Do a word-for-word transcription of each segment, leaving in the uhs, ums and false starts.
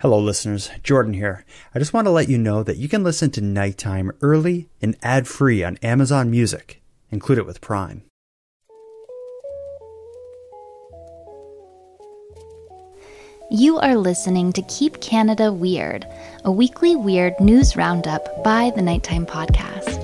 Hello listeners, Jordan here. I just want to let you know that you can listen to Nighttime early and ad-free on Amazon Music. Include it with Prime. You are listening to Keep Canada Weird, a weekly weird news roundup by the Nighttime Podcast.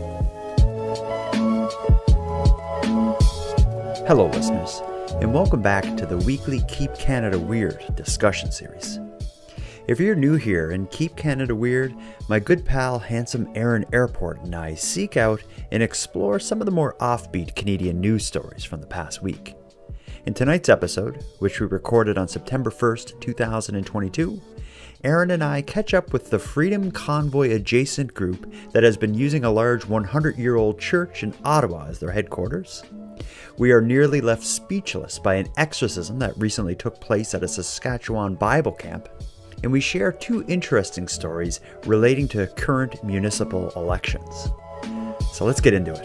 Hello listeners, and welcome back to the weekly Keep Canada Weird discussion series. If you're new here and Keep Canada Weird, my good pal handsome Aaron Airport and I seek out and explore some of the more offbeat Canadian news stories from the past week. In tonight's episode, which we recorded on September first, two thousand twenty-two, Aaron and I catch up with the Freedom Convoy adjacent group that has been using a large one hundred year old church in Ottawa as their headquarters. We are nearly left speechless by an exorcism that recently took place at a Saskatchewan Bible camp. And we share two interesting stories relating to current municipal elections. So let's get into it.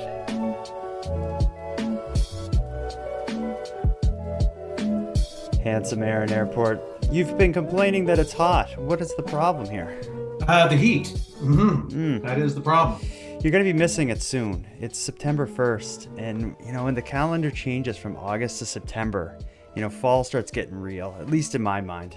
Handsome Aaron Airport, you've been complaining that it's hot. What is the problem here? Uh, the heat. Mm-hmm. Mm. That is the problem. You're going to be missing it soon. It's September first, and you know, when the calendar changes from August to September, you know, fall starts getting real, at least in my mind.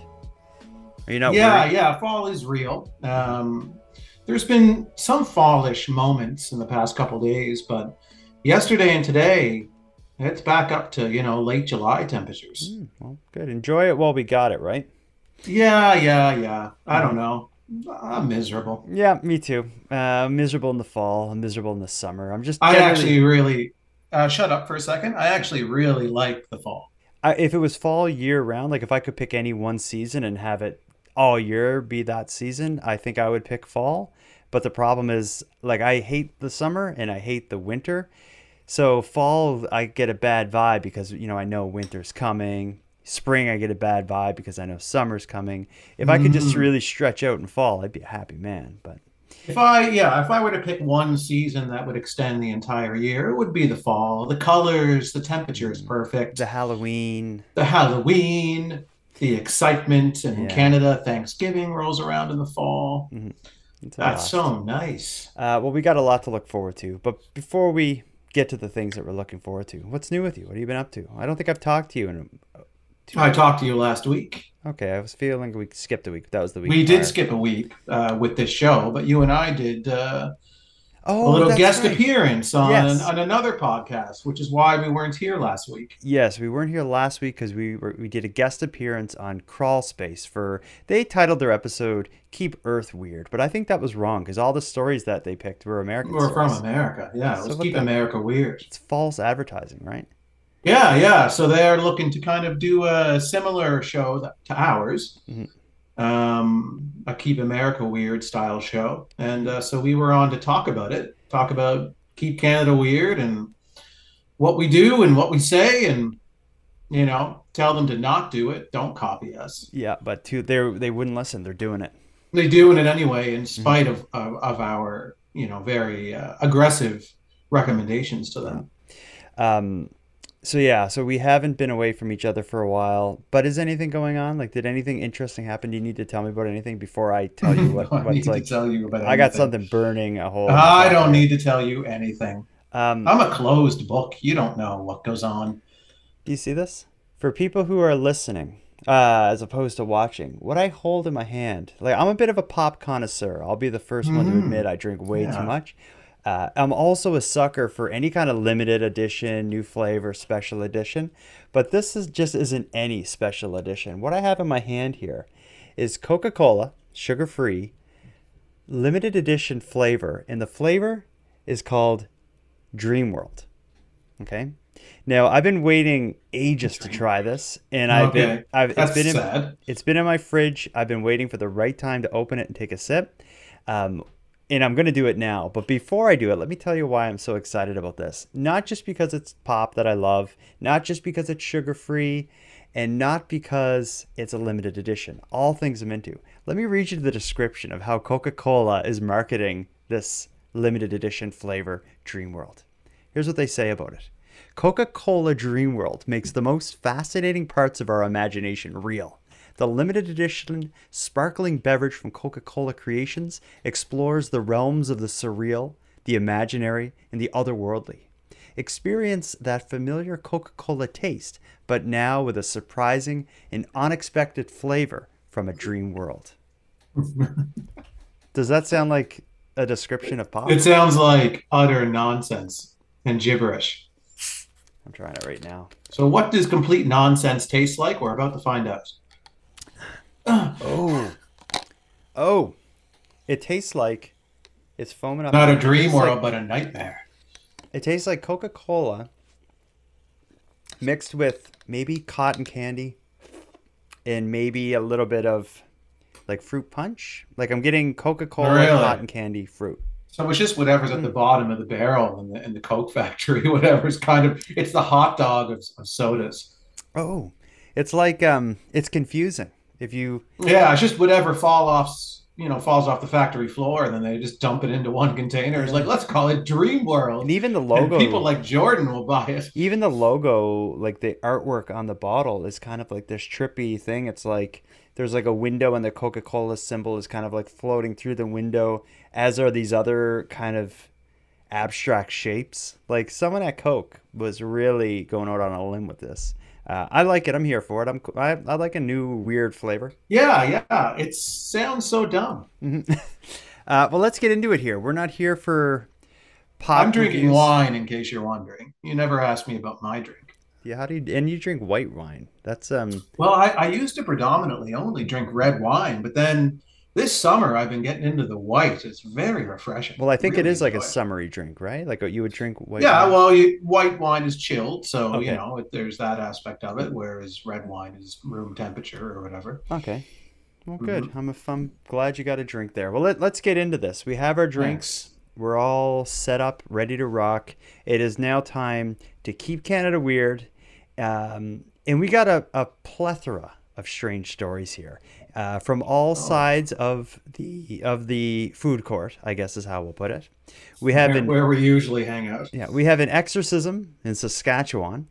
Are you not yeah, worried? yeah, fall is real. Um, there's been some fallish moments in the past couple days, but yesterday and today, it's back up to, you know, late July temperatures. Mm, well, good. Enjoy it while we got it, right? Yeah, yeah, yeah. I don't know. I'm miserable. Yeah, me too. Uh, I'm miserable in the fall. I'm miserable in the summer. I'm just. I generally... actually really, uh, shut up for a second. I actually really like the fall. I, if it was fall year round, like if I could pick any one season and have it all year be that season, I think I would pick fall. But the problem is, like, I hate the summer and I hate the winter. So fall, I get a bad vibe because, you know, I know winter's coming. Spring, I get a bad vibe because I know summer's coming. If I could just really stretch out in fall, I'd be a happy man. But if I, yeah, if I were to pick one season that would extend the entire year, it would be the fall. The colors, the temperature is perfect. The Halloween. The Halloween. The excitement, and in Yeah. Canada, Thanksgiving rolls around in the fall. Mm-hmm. That's so nice. Uh, well, we got a lot to look forward to. But before we get to the things that we're looking forward to, what's new with you? What have you been up to? I don't think I've talked to you in a, two I talked to you last week. Okay, I was feeling we skipped a week. That was the week. We prior. did skip a week uh, with this show, but you and I did uh, oh, a little that's guest right. appearance on, yes. on another podcast, which is why we weren't here last week. Yes, we weren't here last week because we were, we did a guest appearance on Crawl Space for, they titled their episode Keep Earth Weird, but I think that was wrong because all the stories that they picked were American We're stories. from America, yeah. So Let's keep the, America weird. It's false advertising, right? Yeah, yeah. So they're looking to kind of do a similar show to ours, mm-hmm. um, a Keep America Weird style show. And uh, so we were on to talk about it, talk about Keep Canada Weird and what we do and what we say, and, you know, tell them to not do it. Don't copy us. Yeah, but to, they they wouldn't listen. They're doing it. They're doing it anyway, in spite mm-hmm. of, of, of our, you know, very uh, aggressive recommendations to them. Um. So yeah, so we haven't been away from each other for a while, but is anything going on? Like, did anything interesting happen? Do you need to tell me about anything before I tell you what, no, I what's need like? To tell you about I got anything. something burning a hole. I don't need to tell you anything. Um, I'm a closed book. You don't know what goes on. Do you see this? For people who are listening, uh, as opposed to watching, what I hold in my hand, like I'm a bit of a pop connoisseur. I'll be the first mm-hmm. one to admit I drink way yeah. too much. Uh, I'm also a sucker for any kind of limited edition, new flavor, special edition. But this is just isn't any special edition. What I have in my hand here is Coca-Cola, sugar-free, limited edition flavor. And the flavor is called Dream World. Okay? Now, I've been waiting ages to try this. And I've okay. been, I've, That's it's been sad. In, it's been in my fridge. I've been waiting for the right time to open it and take a sip. Um, And I'm going to do it now. But before I do it, let me tell you why I'm so excited about this. Not just because it's pop that I love, not just because it's sugar-free, and not because it's a limited edition. All things I'm into. Let me read you the description of how Coca-Cola is marketing this limited edition flavor, Dream World. Here's what they say about it. Coca-Cola Dream World makes the most fascinating parts of our imagination real. The limited edition sparkling beverage from Coca-Cola Creations explores the realms of the surreal, the imaginary, and the otherworldly. Experience that familiar Coca-Cola taste, but now with a surprising and unexpected flavor from a dream world. Does that sound like a description of pop? It sounds like utter nonsense and gibberish. I'm trying it right now. So what does complete nonsense taste like? We're about to find out. Oh. Oh. It tastes like it's foaming up. Not a dream world, like, but a nightmare. It tastes like Coca-Cola mixed with maybe cotton candy and maybe a little bit of like fruit punch. Like I'm getting Coca-Cola Really? cotton candy fruit. So it's just whatever's at the bottom of the barrel in the in the Coke factory, whatever's kind of it's the hot dog of, of sodas. Oh, it's like um, it's confusing if you. Yeah, it's just whatever fall offs, you know, falls off the factory floor, and then they just dump it into one container. It's like let's call it Dream World. And even the logo, and people like Jordan will buy it. Even the logo, like the artwork on the bottle, is kind of like this trippy thing. It's like there's like a window, and the Coca-Cola symbol is kind of like floating through the window, as are these other kind of abstract shapes. Like someone at Coke was really going out on a limb with this. Uh, I like it. I'm here for it. I'm. I, I like a new weird flavor. Yeah, yeah. It sounds so dumb. Mm-hmm. uh, well, let's get into it here. We're not here for pop. I'm drinking reviews. wine, in case you're wondering. You never asked me about my drink. Yeah, how do you? And you drink white wine. That's um. Well, I, I used to predominantly only drink red wine, but then this summer I've been getting into the white. It's very refreshing. Well, I think really it is like a it. summery drink, right? Like you would drink white. Yeah, wine. well, you, white wine is chilled, so Okay. you know it, there's that aspect of it. Whereas red wine is room temperature or whatever. Okay. Well, good. Mm-hmm. I'm, a, I'm glad you got a drink there. Well, let, let's get into this. We have our drinks. Thanks. We're all set up, ready to rock. It is now time to keep Canada weird. Um, and we got a, a plethora of strange stories here uh, from all oh. sides of the of the food court, I guess is how we'll put it. We have where, an, where we usually hang out. Yeah, we have an exorcism in Saskatchewan.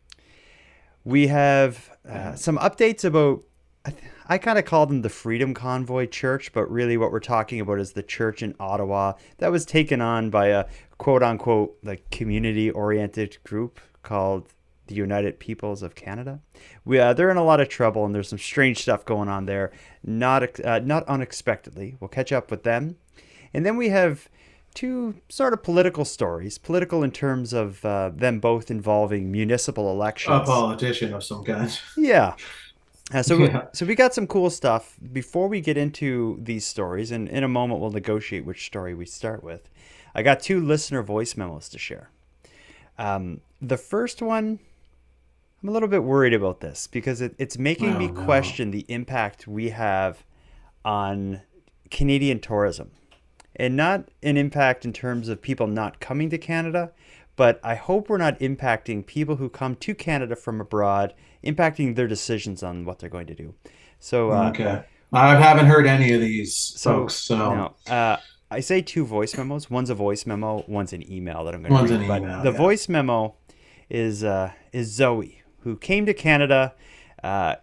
We have uh, some updates about, I, th- I kind of call them the Freedom Convoy Church, but really what we're talking about is the church in Ottawa that was taken on by a quote unquote like community oriented group called the United Peoples of Canada. We uh, they're in a lot of trouble, and there's some strange stuff going on there, not uh, not unexpectedly. We'll catch up with them, and then we have two sort of political stories, political in terms of uh, them both involving municipal elections. A politician of some kind. Yeah. Uh, so yeah. so we got some cool stuff. Before we get into these stories, and in a moment we'll negotiate which story we start with, I got two listener voice memos to share. Um, the first one, I'm a little bit worried about this because it, it's making oh, me no. question the impact we have on Canadian tourism. And not an impact in terms of people not coming to Canada, but I hope we're not impacting people who come to Canada from abroad, impacting their decisions on what they're going to do. So uh, okay, I haven't heard any of these so, folks. So no, uh, I say two voice memos. One's a voice memo. One's an email that I'm going one's to read. An but email, the yeah. voice memo is uh, is Zoe, who came to Canada. Uh,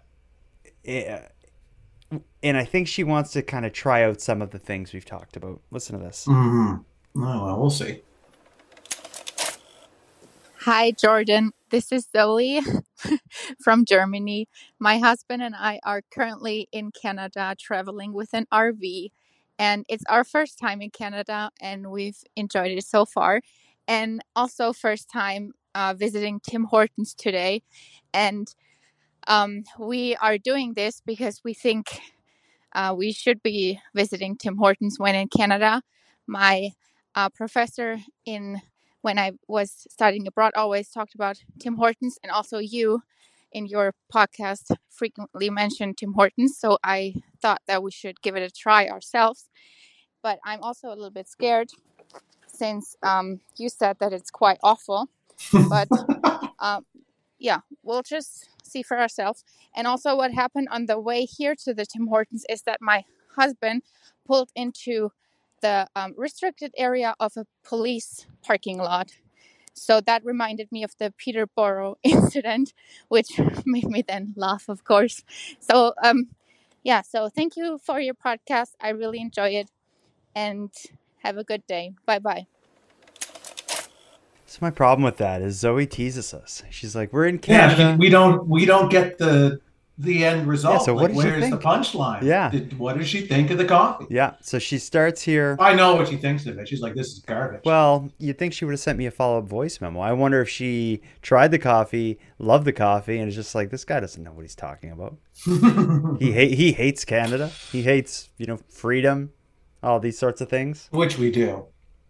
And I think she wants to kind of try out some of the things we've talked about. Listen to this. Mm-hmm. Oh, well, we'll see. Hi, Jordan. This is Zoe from Germany. My husband and I are currently in Canada traveling with an R V. And it's our first time in Canada, and we've enjoyed it so far. And also first time uh, visiting Tim Hortons today. And um, we are doing this because we think Uh, we should be visiting Tim Hortons when in Canada. My uh, professor in when I was studying abroad always talked about Tim Hortons, and also you in your podcast frequently mentioned Tim Hortons. So I thought that we should give it a try ourselves. But I'm also a little bit scared since um, you said that it's quite awful. But um, yeah, we'll just see for ourselves. And also what happened on the way here to the Tim Hortons is that my husband pulled into the um, restricted area of a police parking lot. So that reminded me of the Peterborough incident, which made me then laugh, of course. So, um, yeah, so thank you for your podcast. I really enjoy it. And have a good day. Bye-bye. So my problem with that is Zoe teases us. She's like, we're in Yeah, Canada. she, we don't we don't get the the end result. Yeah, so what like, did she where's the think? punchline? Yeah. Did, what does she think of the coffee? Yeah, so she starts here. I know what she thinks of it. She's like, this is garbage. Well, you'd think she would have sent me a follow-up voice memo. I wonder if she tried the coffee, loved the coffee, and is just like, this guy doesn't know what he's talking about. he ha- he hates Canada. He hates, you know, freedom, all these sorts of things. Which we do.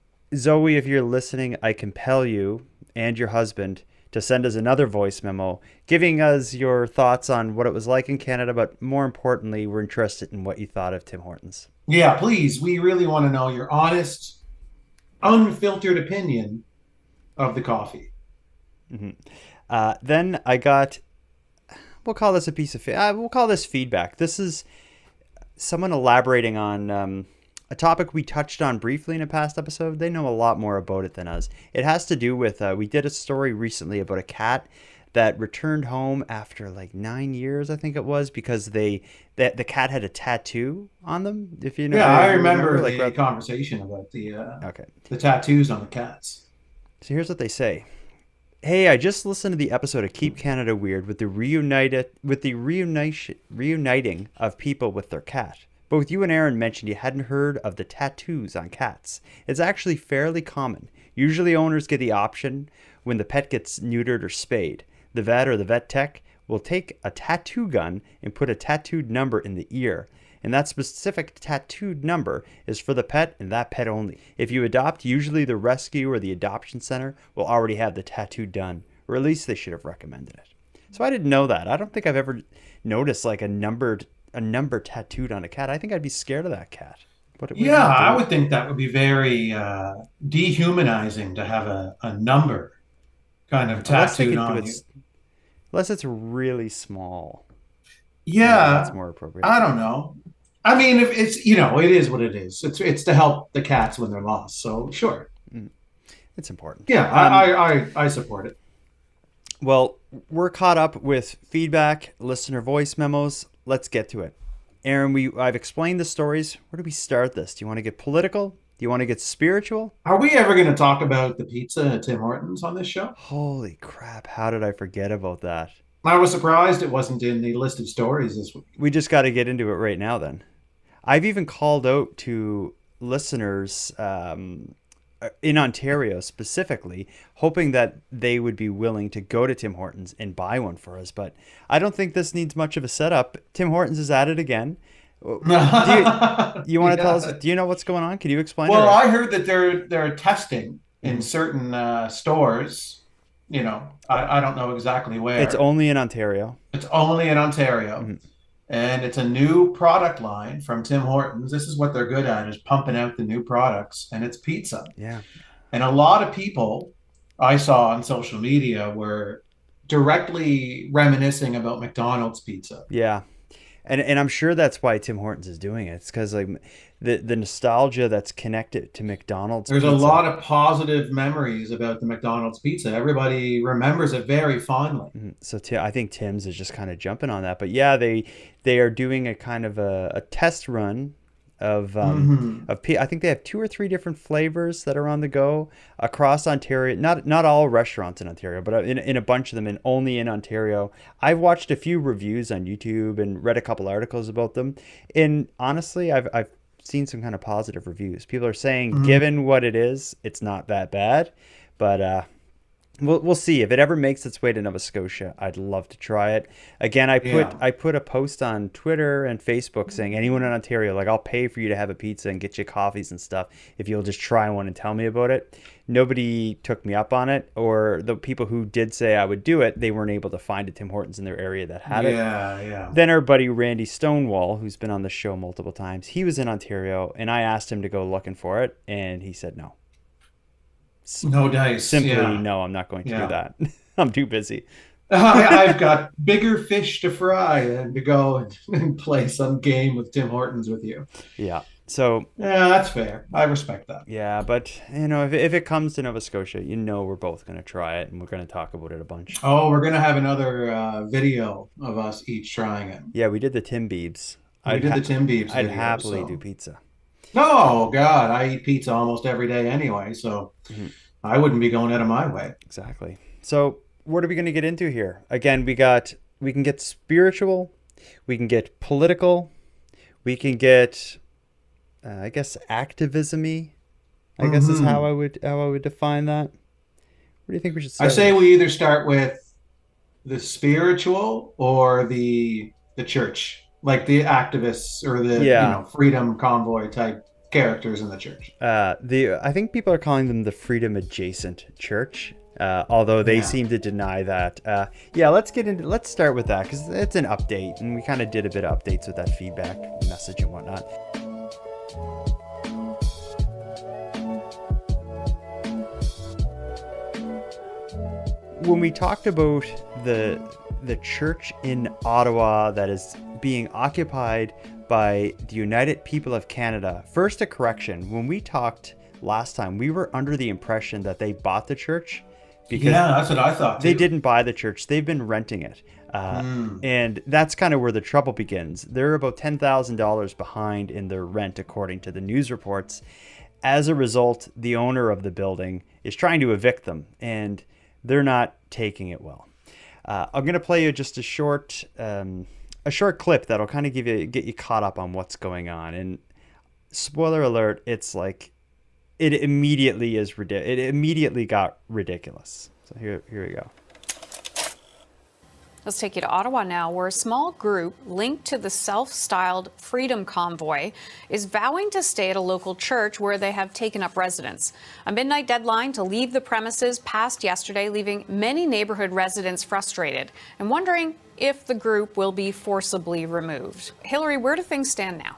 Zoe, if you're listening, I compel you and your husband to send us another voice memo giving us your thoughts on what it was like in Canada, but more importantly, we're interested in what you thought of Tim Hortons. Yeah, please. We really want to know your honest, unfiltered opinion of the coffee. Mm-hmm. Uh, then I got, we'll call this a piece of, uh, we'll call this feedback. This is someone elaborating on um, a topic we touched on briefly in a past episode. They know a lot more about it than us. It has to do with, uh, we did a story recently about a cat that returned home after like nine years, I think it was, because they that the cat had a tattoo on them. If you know, yeah, I remember, remember the like, conversation about the uh, okay, the tattoos on the cats. So here's what they say. Hey, I just listened to the episode of Keep Canada Weird with the reunited with the reunition reuniting of people with their cat. Both you and Aaron mentioned you hadn't heard of the tattoos on cats. It's actually fairly common. Usually owners get the option when the pet gets neutered or spayed. The vet or the vet tech will take a tattoo gun and put a tattooed number in the ear. And that specific tattooed number is for the pet and that pet only. If you adopt, usually the rescue or the adoption center will already have the tattoo done, or at least they should have recommended it. So I didn't know that. I don't think I've ever noticed like a numbered a number tattooed on a cat. I think I'd be scared of that cat. What, what yeah, I would think that would be very uh, dehumanizing to have a, a number kind of tattooed on you. Unless it's really small. Yeah, that's more appropriate. I don't know. I mean, if it's, you know, it is what it is. It's it's to help the cats when they're lost. So sure, mm. It's important. Yeah, um, I, I I support it. Well, we're caught up with feedback, listener voice memos. Let's get to it. Aaron, we I've explained the stories. Where do we start this? Do you want to get political? Do you want to get spiritual? Are we ever going to talk about the pizza at Tim Hortons on this show? Holy crap! How did I forget about that? I was surprised it wasn't in the list of stories this week. We just got to get into it right now then. I've even called out to listeners um, in Ontario specifically, hoping that they would be willing to go to Tim Hortons and buy one for us. But I don't think this needs much of a setup. Tim Hortons is at it again. Do you, you want to yeah. tell us? Do you know what's going on? Can you explain? Well, it? I heard that they're they're testing in certain uh, stores. You know, I, I don't know exactly where. It's only in Ontario. It's only in Ontario. Mm-hmm. And it's a new product line from Tim Hortons. This is what they're good at, is pumping out the new products, and it's pizza. Yeah. And a lot of people I saw on social media were directly reminiscing about McDonald's pizza. Yeah. And and I'm sure that's why Tim Hortons is doing it. It's because like the the nostalgia that's connected to McDonald's. There's pizza. a lot of positive memories about the McDonald's pizza. Everybody remembers it very fondly. So t- I think Tim's is just kind of jumping on that. But yeah, they they are doing a kind of a, a test run of um, mm-hmm. of p- I think they have two or three different flavors that are on the go across Ontario. Not not all restaurants in Ontario, but in in a bunch of them, and only in Ontario. I've watched a few reviews on YouTube and read a couple articles about them. And honestly, I've I've seen some kind of positive reviews. People are saying, mm-hmm. given what it is, it's not that bad. But uh, we'll we'll see if it ever makes its way to Nova Scotia. I'd love to try it. Again, I put yeah. I put a post on Twitter and Facebook saying anyone in Ontario, like I'll pay for you to have a pizza and get you coffees and stuff if you'll just try one and tell me about it. Nobody took me up on it, or the people who did say I would do it, they weren't able to find a Tim Hortons in their area that had yeah, it. Yeah, yeah. Then our buddy Randy Stonewall, who's been on the show multiple times, he was in Ontario, and I asked him to go looking for it, and he said no. No dice. Simply, yeah. no, I'm not going to yeah. do that. I'm too busy. I, I've got bigger fish to fry than to go and, and play some game with Tim Hortons with you. Yeah. So Yeah, that's fair. I respect that. yeah, but you know, if if it comes to Nova Scotia, you know, we're both going to try it and we're going to talk about it a bunch. Oh, we're gonna have another uh, video of us each trying it. Yeah, we did the Tim Biebs. We I'd did ha the Tim Biebs I'd video, happily do so. pizza. Oh God, I eat pizza almost every day anyway, so Mhm. I wouldn't be going out of my way. Exactly. So, what are we going to get into here? Again, we got we can get spiritual, we can get political, we can get uh, I guess activism-y. I guess is how hmm I would how I would define that. What do you think we should I start say with? we either start with the spiritual or the the church, like the activists or the, you Yeah. know, freedom convoy type characters in the church. Uh, the I think people are calling them the freedom adjacent church. Uh, although they Yeah. seem to deny that. Uh, yeah, let's get into let's start with that because it's an update, and we kind of did a bit of updates with that feedback message and whatnot. When we talked about the the church in Ottawa that is being occupied by the United People of Canada, first a correction. When we talked last time, we were under the impression that they bought the church because Yeah, that's what I thought they too. didn't buy the church. They've been renting it. Uh, Mm. and that's kind of where the trouble begins. They're about ten thousand dollars behind in their rent, according to the news reports. As a result, the owner of the building is trying to evict them, and they're not taking it well. Uh, I'm gonna play you just a short, um, a short clip that'll kind of give you get you caught up on what's going on. And spoiler alert, it's like it immediately is ridiculous. It immediately got ridiculous. So here, here we go. Let's take you to Ottawa now, where a small group linked to the self-styled Freedom Convoy is vowing to stay at a local church where they have taken up residence. A midnight deadline to leave the premises passed yesterday, leaving many neighborhood residents frustrated and wondering if the group will be forcibly removed. Hillary, where do things stand now?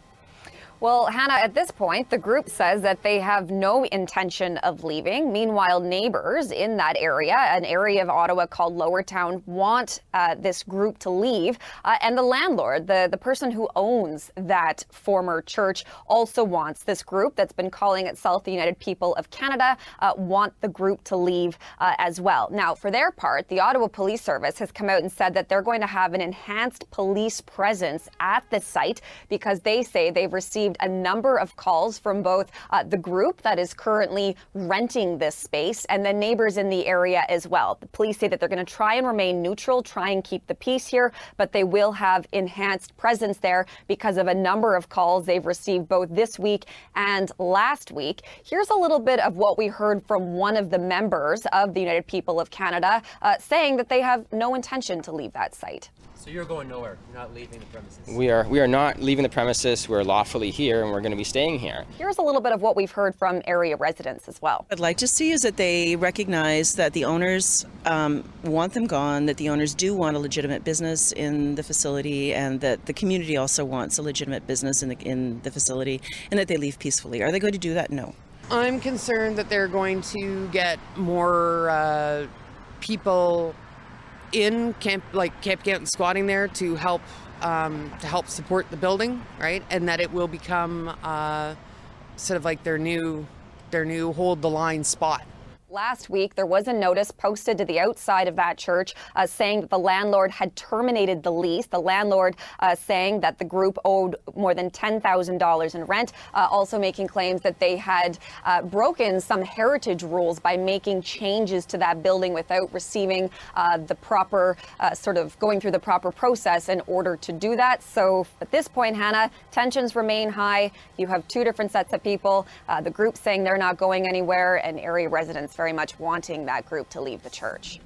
Well, Hannah, at this point, the group says that they have no intention of leaving. Meanwhile, neighbors in that area, an area of Ottawa called Lower Town, want uh, this group to leave. Uh, and the landlord, the, the person who owns that former church, also wants this group that's been calling itself the United People of Canada, uh, want the group to leave uh, as well. Now, for their part, the Ottawa Police Service has come out and said that they're going to have an enhanced police presence at the site because they say they've received a number of calls from both uh, the group that is currently renting this space and the neighbors in the area as well. The police say that they're going to try and remain neutral, try and keep the peace here, but they will have enhanced presence there because of a number of calls they've received both this week and last week. Here's a little bit of what we heard from one of the members of the United People of Canada uh, saying that they have no intention to leave that site. So you're going nowhere. You're not leaving the premises. We are we are not leaving the premises. We're lawfully here, and we're going to be staying here. Here's a little bit of what we've heard from area residents as well. I'd like to see is that they recognize that the owners um, want them gone, that the owners do want a legitimate business in the facility, and that the community also wants a legitimate business in the in the facility, and that they leave peacefully. Are they going to do that? No. I'm concerned that they're going to get more uh, people in camp, like camp out and squatting there to help um, to help support the building, right? And that it will become uh, sort of like their new their new hold the line spot. Last week, there was a notice posted to the outside of that church uh, saying that the landlord had terminated the lease. The landlord uh, saying that the group owed more than ten thousand dollars in rent, uh, also making claims that they had uh, broken some heritage rules by making changes to that building without receiving uh, the proper, uh, sort of going through the proper process in order to do that. So at this point, Hannah, tensions remain high. You have two different sets of people, uh, the group saying they're not going anywhere, and area residents very much wanting that group to leave the church.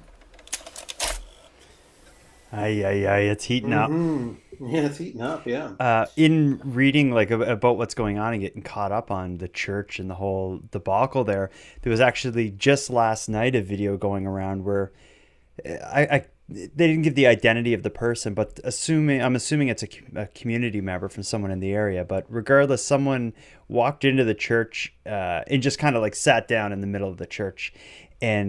Aye, aye, aye, it's heating up. Mm-hmm. Yeah, it's heating up, yeah. Uh, in reading like ab- about what's going on and getting caught up on the church and the whole debacle there, there was actually just last night a video going around where I, I they didn't give the identity of the person, but assuming I'm assuming it's a, a community member from someone in the area. But regardless, someone walked into the church uh, and just kind of like sat down in the middle of the church, and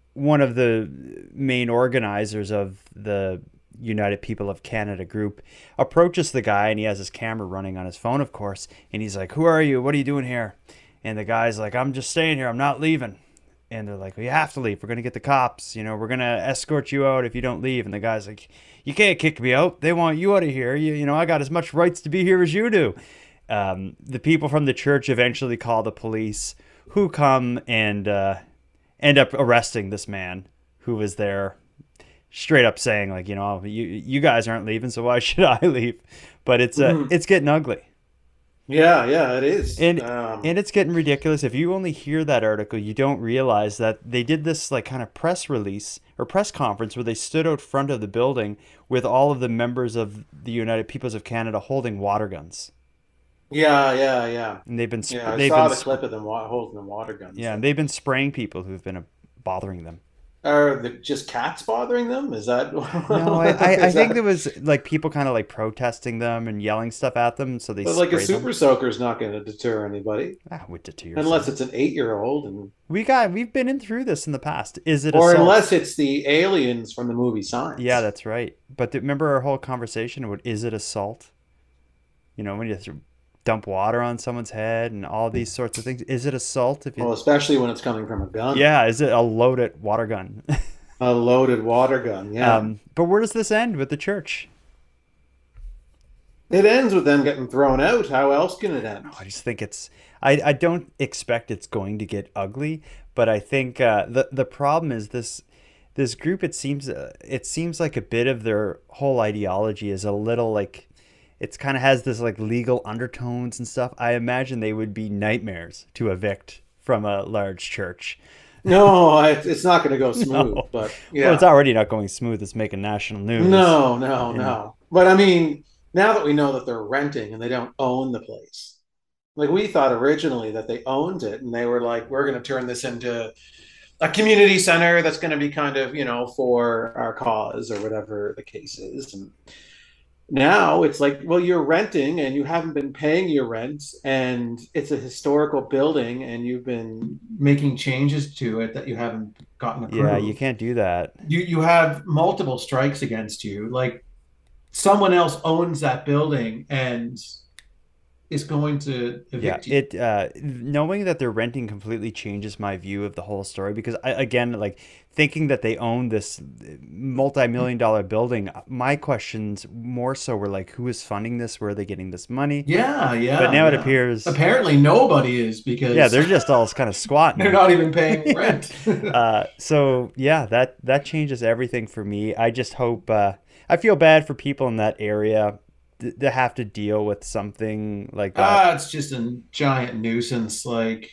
one of the main organizers of the United People of Canada group approaches the guy, and he has his camera running on his phone, of course, and he's like, "Who are you? What are you doing here?" And the guy's like, "I'm just staying here. I'm not leaving." And they're like, "Well, you have to leave. We're going to get the cops. You know, we're going to escort you out if you don't leave." And the guy's like, "You can't kick me out. They want you out of here. You, you know, I got as much rights to be here as you do." Um, the people from the church eventually call the police, who come and uh, end up arresting this man who was there, straight up saying, like, you know, you you guys aren't leaving, so why should I leave? But it's uh, mm-hmm. it's getting ugly. Yeah, yeah, it is. And um, and it's getting ridiculous. If you only hear that article, you don't realize that they did this like kind of press release or press conference where they stood out front of the building with all of the members of the United Peoples of Canada holding water guns. Yeah, yeah, yeah. And they've been sp- yeah, I they've saw been the sp- clip of them wa- holding the water guns. Yeah, and they've been spraying people who've been uh, bothering them. Are the, just cats bothering them? Is that? No, I, I, I think there was like people kind of like protesting them and yelling stuff at them. So they. But like a super them. soaker is not going to deter anybody. Ah, would deter unless it's an eight-year-old. And we got we've been in through this in the past. Is it? Or assault? Unless it's the aliens from the movie Signs. Yeah, that's right. But remember our whole conversation about is it assault? You know, when you dump water on someone's head and all these sorts of things. Is it assault? If you... Well, especially when it's coming from a gun. Yeah, is it a loaded water gun? A loaded water gun, yeah. Um, but where does this end with the church? It ends with them getting thrown out. How else can it end? I just think it's... I, I don't expect it's going to get ugly, but I think uh, the the problem is this this group, it seems uh, it seems like a bit of their whole ideology is a little like... It's kind of has this like legal undertones and stuff. I imagine they would be nightmares to evict from a large church. No, it's not going to go smooth. No. But yeah, well, it's already not going smooth. It's making national news. No, no, you no. know? But I mean, now that we know that they're renting and they don't own the place, like we thought originally that they owned it, and they were like, "We're going to turn this into a community center that's going to be kind of, you know, for our cause or whatever the case is." And now it's like, well, you're renting and you haven't been paying your rent, and it's a historical building and you've been making changes to it that you haven't gotten approved. Yeah, you can't do that. You you have multiple strikes against you. Like someone else owns that building and is going to evict yeah, you. It uh, knowing that they're renting completely changes my view of the whole story, because I, again, like thinking that they own this multi-million dollar building, my questions more so were like, who is funding this? Where are they getting this money? Yeah, yeah. But now yeah. it appears apparently nobody is, because yeah, they're just all kind of squatting. They're not even paying rent. uh, so yeah, that that changes everything for me. I just hope. Uh, I feel bad for people in that area to have to deal with something like that. Ah, it's just a giant nuisance. Like,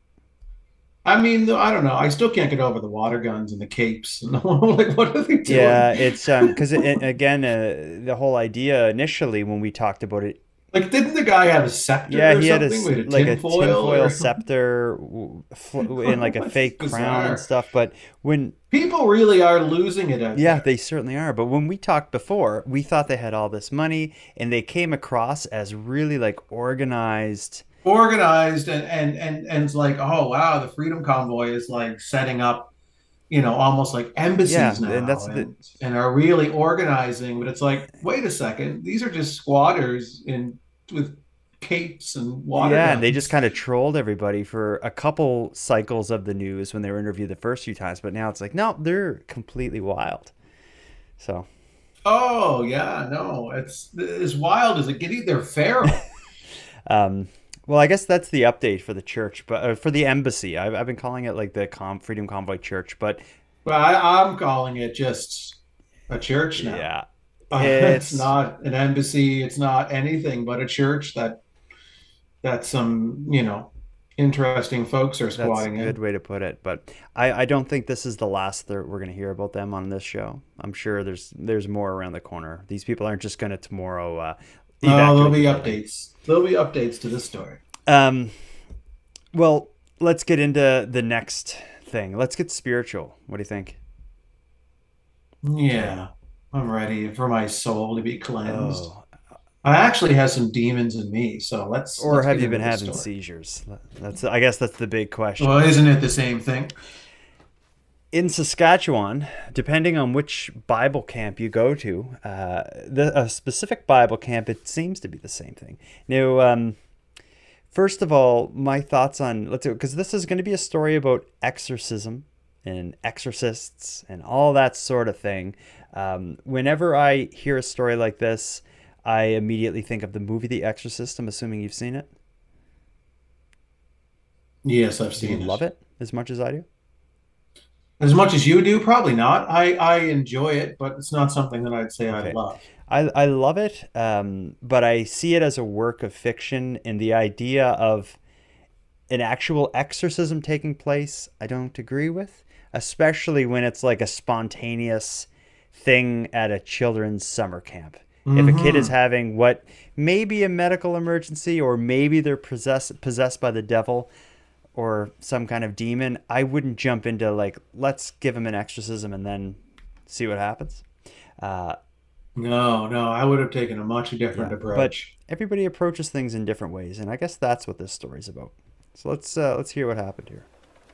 I mean, I don't know. I still can't get over the water guns and the capes. Like, what are they doing? Yeah, it's um because it, again, uh, the whole idea initially when we talked about it. Like, didn't the guy have a scepter? Yeah, or he had a, something? A like a tinfoil tinfoil or... scepter and like a fake bizarre. crown and stuff. But when people really are losing it out yeah, there. they certainly are. But when we talked before, we thought they had all this money, and they came across as really like organized. Organized and and and and it's like, oh wow, the Freedom Convoy is like setting up, you know, almost like embassies Yeah, now, and that's and, the- and are really organizing. But it's like, wait a second, these are just squatters in with capes and water Yeah, guns. and they just kind of trolled everybody for a couple cycles of the news when they were interviewed the first few times. But now it's like, no, they're completely wild. So. Oh yeah, no, it's as wild as it gets. They're feral. um. Well, I guess that's the update for the church, but uh, for the embassy, I've I've been calling it like the Com- Freedom Convoy Church, but well, I, I'm calling it just a church now. Yeah, uh, it's... it's not an embassy. It's not anything but a church that that some you know interesting folks are squatting in. That's a good way to put it. But I I don't think this is the last that we're going to hear about them on this show. I'm sure there's there's more around the corner. These people aren't just going to tomorrow. Uh, No, there'll be updates. There'll be updates to this story. Um, well, let's get into the next thing. Let's get spiritual. What do you think? Yeah, I'm ready for my soul to be cleansed. Oh. I actually have some demons in me, so let's. Or let's have get you been into the having story. seizures? That's I guess that's the big question. Well, isn't it the same thing? in Saskatchewan, depending on which Bible camp you go to, uh, the, a specific Bible camp, it seems to be the same thing. Now, um, first of all, my thoughts on, let's do, because this is going to be a story about exorcism and exorcists and all that sort of thing. Um, whenever I hear a story like this, I immediately think of the movie The Exorcist. I'm assuming you've seen it. Yes, I've Do seen you it. love it as much as I do? As much as you do, probably not. I, I enjoy it, but it's not something that I'd say I Okay. love. I, I love it, um, but I see it as a work of fiction, and the idea of an actual exorcism taking place, I don't agree with, especially when it's like a spontaneous thing at a children's summer camp. If a kid is Mhm. having what may be a medical emergency, or maybe they're possessed possessed by the devil or some kind of demon, I wouldn't jump into like, let's give him an exorcism and then see what happens. Uh, No, no, I would have taken a much different yeah, but approach. everybody approaches things in different ways, and I guess that's what this story's about. So let's uh, let's hear what happened here.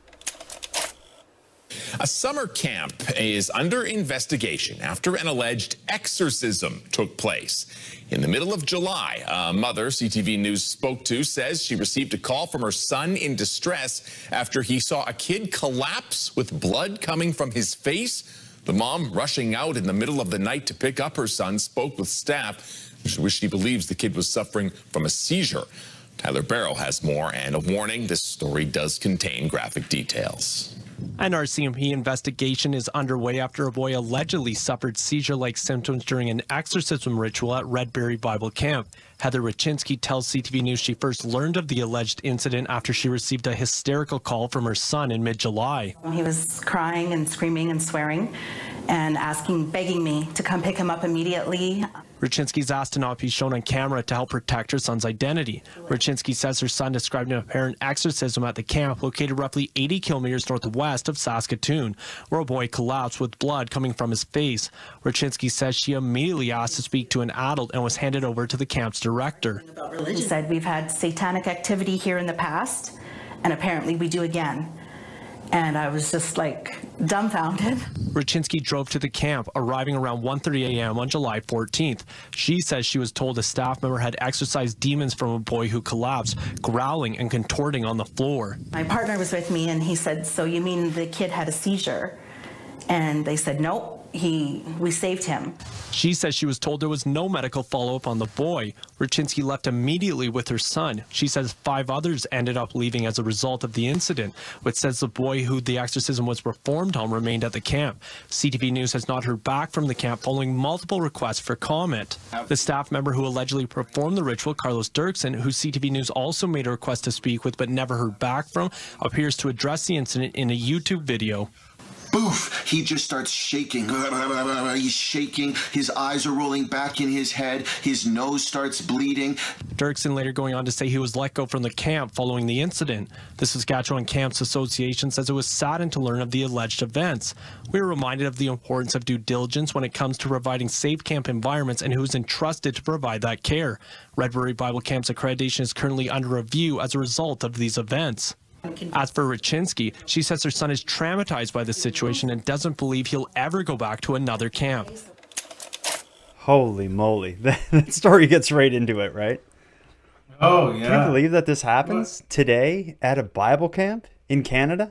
A summer camp is under investigation after an alleged exorcism took place. In the middle of July, a mother C T V News spoke to says she received a call from her son in distress after he saw a kid collapse with blood coming from his face. The mom, rushing out in the middle of the night to pick up her son, spoke with staff, which she believes the kid was suffering from a seizure. Tyler Barrow has more, and a warning, this story does contain graphic details. An R C M P investigation is underway after a boy allegedly suffered seizure-like symptoms during an exorcism ritual at Redberry Bible Camp. Heather Rachinsky tells C T V News she first learned of the alleged incident after she received a hysterical call from her son in mid-July. He was crying and screaming and swearing and asking, begging me to come pick him up immediately. Rachinsky's asked to not be shown on camera to help protect her son's identity. Rachinsky says her son described an apparent exorcism at the camp located roughly eighty kilometers northwest of Saskatoon, where a boy collapsed with blood coming from his face. Rachinsky says she immediately asked to speak to an adult and was handed over to the camp's director. He said, we've had satanic activity here in the past, and apparently we do again. And I was just like dumbfounded. Rachinsky drove to the camp, arriving around one thirty a m on July fourteenth. She says she was told a staff member had exorcised demons from a boy who collapsed, growling and contorting on the floor. My partner was with me and he said, so you mean the kid had a seizure? And they said, nope, he, we saved him. She says she was told there was no medical follow-up on the boy. Rachinsky left immediately with her son. She says five others ended up leaving as a result of the incident, which says the boy who the exorcism was performed on remained at the camp. C T V News has not heard back from the camp following multiple requests for comment. The staff member who allegedly performed the ritual, Carlos Dirksen, who C T V News also made a request to speak with but never heard back from, appears to address the incident in a YouTube video. Boof! He just starts shaking. He's shaking. His eyes are rolling back in his head. His nose starts bleeding. Dirksen later going on to say he was let go from the camp following the incident. The Saskatchewan Camps Association says it was saddened to learn of the alleged events. We are reminded of the importance of due diligence when it comes to providing safe camp environments and who is entrusted to provide that care. Redbury Bible Camp's accreditation is currently under review as a result of these events. As for Rachinsky, she says her son is traumatized by the situation and doesn't believe he'll ever go back to another camp. Holy moly. That story gets right into it, right? Oh, yeah. Can you believe that this happens today at a Bible camp in Canada?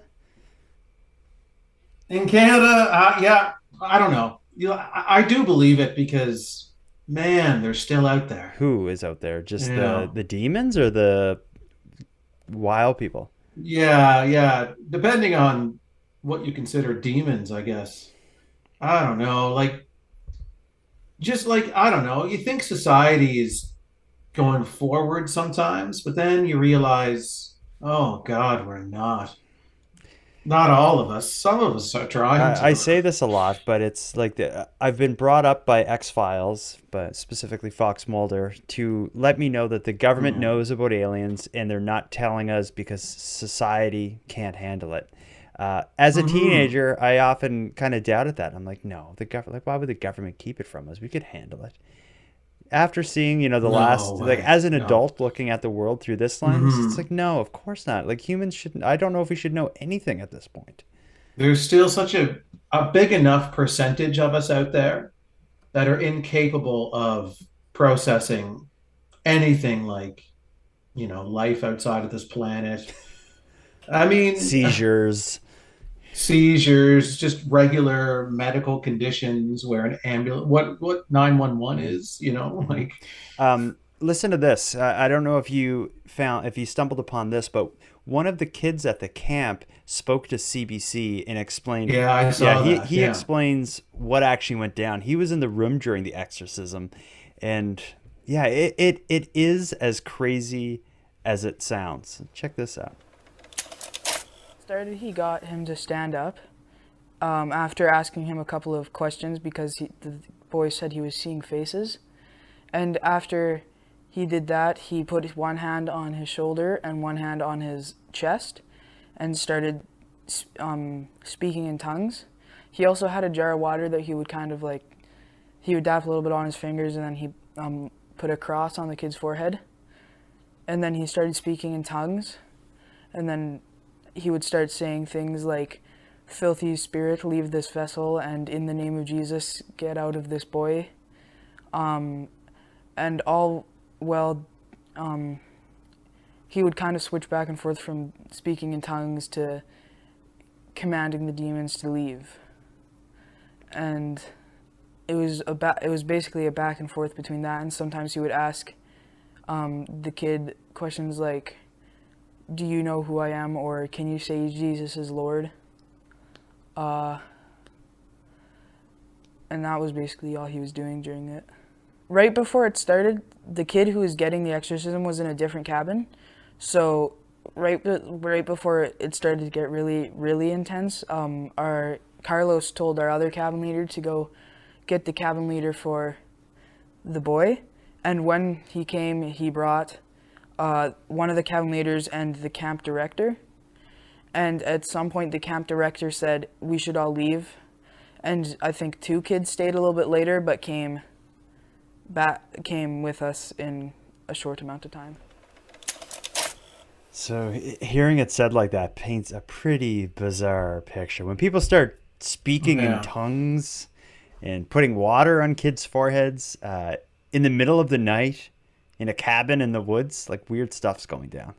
In Canada, uh, yeah, I don't know. You know, I, I do believe it because, man, they're still out there. Who is out there? Just Yeah. the, the demons or the wild people? Yeah, yeah. Depending on what you consider demons, I guess. I don't know. Like, just like, I don't know. You think society is going forward sometimes, but then you realize, oh, God, we're not. Not all of us. Some of us are trying to. I, I say this a lot, but it's like the, I've been brought up by X-Files, but specifically Fox Mulder, to let me know that the government Mhm. knows about aliens and they're not telling us because society can't handle it. Uh, as a Mhm. teenager, I often kind of doubted that. I'm like, no, the government. Like, why would the government keep it from us? We could handle it. After seeing, you know, the No last, way. like as an No. adult looking at the world through this lens, Mhm. it's like, no, of course not. Like humans shouldn't. I don't know if we should know anything at this point. there's still such a, a big enough percentage of us out there that are incapable of processing anything like, you know, life outside of this planet. I mean, seizures, seizures, just regular medical conditions where an ambulance, what what nine one one is, you know, like. Um, listen to this. I, I don't know if you found if you stumbled upon this, but one of the kids at the camp spoke to C B C and explained. Yeah, I saw yeah, he, that. he yeah. explains what actually went down. He was in the room during the exorcism, and yeah, it, it, it is as crazy as it sounds. Check this out. Started, he got him to stand up um, after asking him a couple of questions because he, the boy said he was seeing faces. And after he did that, he put one hand on his shoulder and one hand on his chest and started um, speaking in tongues. He also had a jar of water that he would kind of like, he would dap a little bit on his fingers and then he um, put a cross on the kid's forehead. And then he started speaking in tongues. And then he would start saying things like, "Filthy spirit, leave this vessel, and in the name of Jesus, get out of this boy." Um, and all, well, um, he would kind of switch back and forth from speaking in tongues to commanding the demons to leave. And it was a ba- it was basically a back and forth between that, and sometimes he would ask um, the kid questions like, "Do you know who I am?" or "Can you say Jesus is Lord?" Uh, and that was basically all he was doing during it. Right before it started, the kid who was getting the exorcism was in a different cabin. So right, right before it started to get really, really intense, um, our Carlos told our other cabin leader to go get the cabin leader for the boy. And when he came, he brought uh, one of the cabin leaders and the camp director. And at some point, the camp director said, "We should all leave." And I think two kids stayed a little bit later, but came back, came with us in a short amount of time. So hearing it said like that paints a pretty bizarre picture. When people start speaking Yeah. in tongues and putting water on kids' foreheads uh, in the middle of the night in a cabin in the woods, like weird stuff's going down.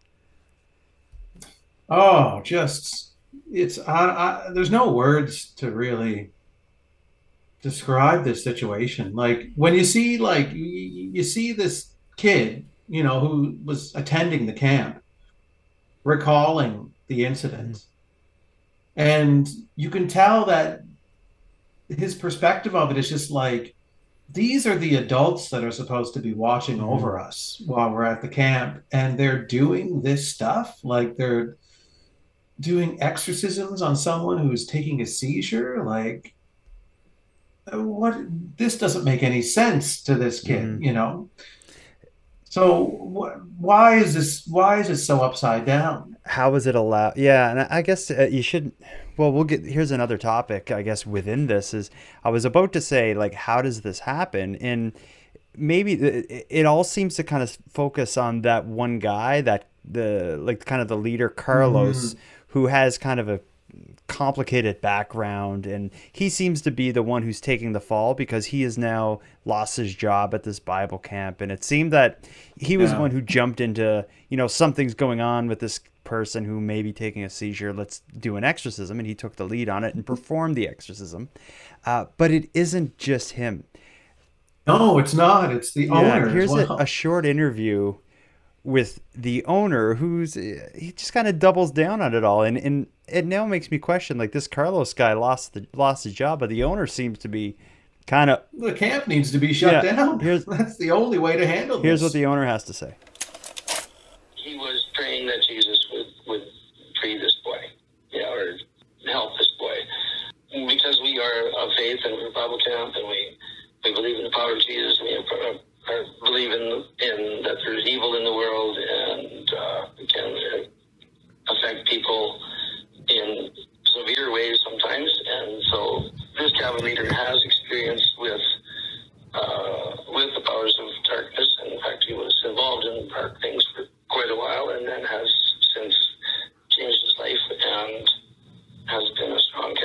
Oh, just it's I, I, there's no words to really describe this situation. Like when you see like you, you see this kid, you know, who was attending the camp, recalling the incident, mm-hmm. and you can tell that his perspective of it is just like, these are the adults that are supposed to be watching mm-hmm. over us while we're at the camp, and they're doing this stuff. Like they're doing exorcisms on someone who's taking a seizure. Like, what? This doesn't make any sense to this kid, mm-hmm. you know? So wh- why is this, why is it so upside down? How is it allowed? Yeah. And I guess uh, you should, well, we'll get, here's another topic, I guess, within this is, I was about to say, like, how does this happen? And maybe it, it all seems to kind of focus on that one guy, that the, like kind of the leader, Carlos, mm-hmm. who has kind of a complicated background, and he seems to be the one who's taking the fall because he has now lost his job at this Bible camp. And it seemed that he was yeah. the one who jumped into, you know, something's going on with this person who may be taking a seizure. Let's do an exorcism. And he took the lead on it and performed the exorcism. Uh, but it isn't just him. No, it's not. It's the yeah, owner. Here's as well. a, a short interview with the owner, who's he just kind of doubles down on it all, and and it now makes me question, like, this Carlos guy lost the lost his job, but the owner seems to be kind of, the camp needs to be shut yeah, down. Here's, That's the only way to handle here's this. Here's what the owner has to say. He was praying that Jesus would would free this boy, yeah, or help this boy, because we are of faith and we're Bible camp, and we we believe in the power of Jesus. We are, are believe in, in that there's evil in the world, and uh, it can affect people in severe ways sometimes. And so this cabin leader has experience with uh, with the powers of darkness. And in fact, he was involved in dark things for quite a while, and then has since changed his life and has been a strong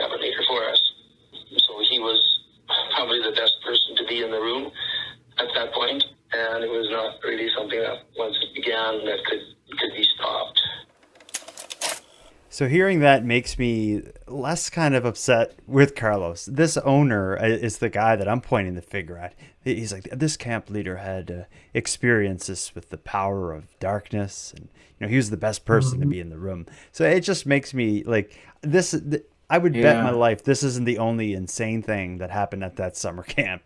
So hearing that makes me less kind of upset with Carlos. This owner is the guy that I'm pointing the finger at. He's like, this camp leader had uh, experiences with the power of darkness, and you know he was the best person mm-hmm. to be in the room. So it just makes me like this. Th- I would yeah. bet my life this isn't the only insane thing that happened at that summer camp.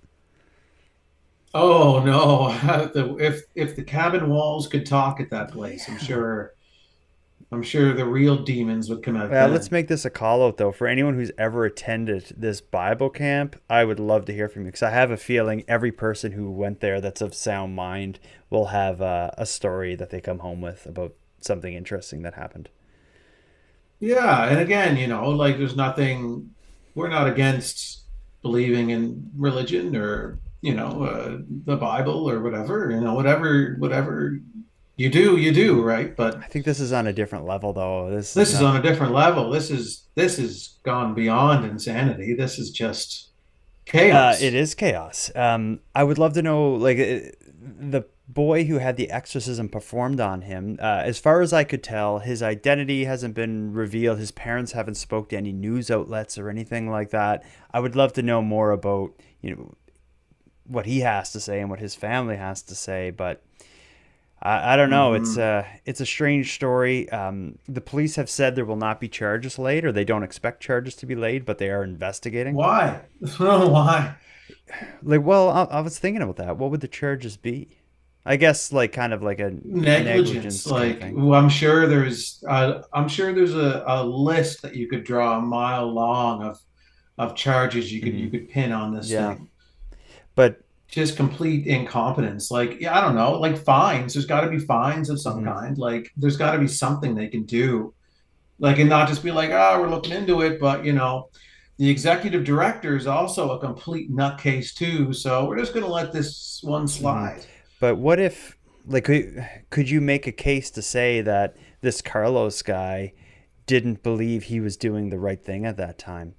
Oh no! if if the cabin walls could talk at that place, I'm sure. I'm sure the real demons would come out. Well, then. Let's make this a call out though. For anyone who's ever attended this Bible camp, I would love to hear from you, because I have a feeling every person who went there that's of sound mind will have uh, a story that they come home with about something interesting that happened. Yeah, and again, you know, like there's nothing. We're not against believing in religion or you know uh, the Bible or whatever. You know, whatever, whatever. You do, you do, right? But I think this is on a different level, though. This this is, is not... on a different level. This is this is gone beyond insanity. This is just chaos. Uh, it is chaos. Um, I would love to know, like, the boy who had the exorcism performed on him. Uh, as far as I could tell, his identity hasn't been revealed. His parents haven't spoke to any news outlets or anything like that. I would love to know more about, you know, what he has to say and what his family has to say, but. I, I don't know. Mm-hmm. It's a it's a strange story. Um, the police have said there will not be charges laid, or they don't expect charges to be laid, but they are investigating. Why? Why? Like, well, I, I was thinking about that. What would the charges be? I guess like kind of like a negligence. negligence like, kind of well, I'm sure there's uh, I'm sure there's a, a list that you could draw a mile long of of charges you could mm-hmm. you could pin on this yeah. thing. But. Just complete incompetence. Like, yeah, I don't know, like fines. There's got to be fines of some mm-hmm. kind. Like, there's got to be something they can do. Like, and not just be like, oh, we're looking into it. But, you know, the executive director is also a complete nutcase too. So we're just going to let this one slide. Mm-hmm. But what if, like, could, could you make a case to say that this Carlos guy didn't believe he was doing the right thing at that time?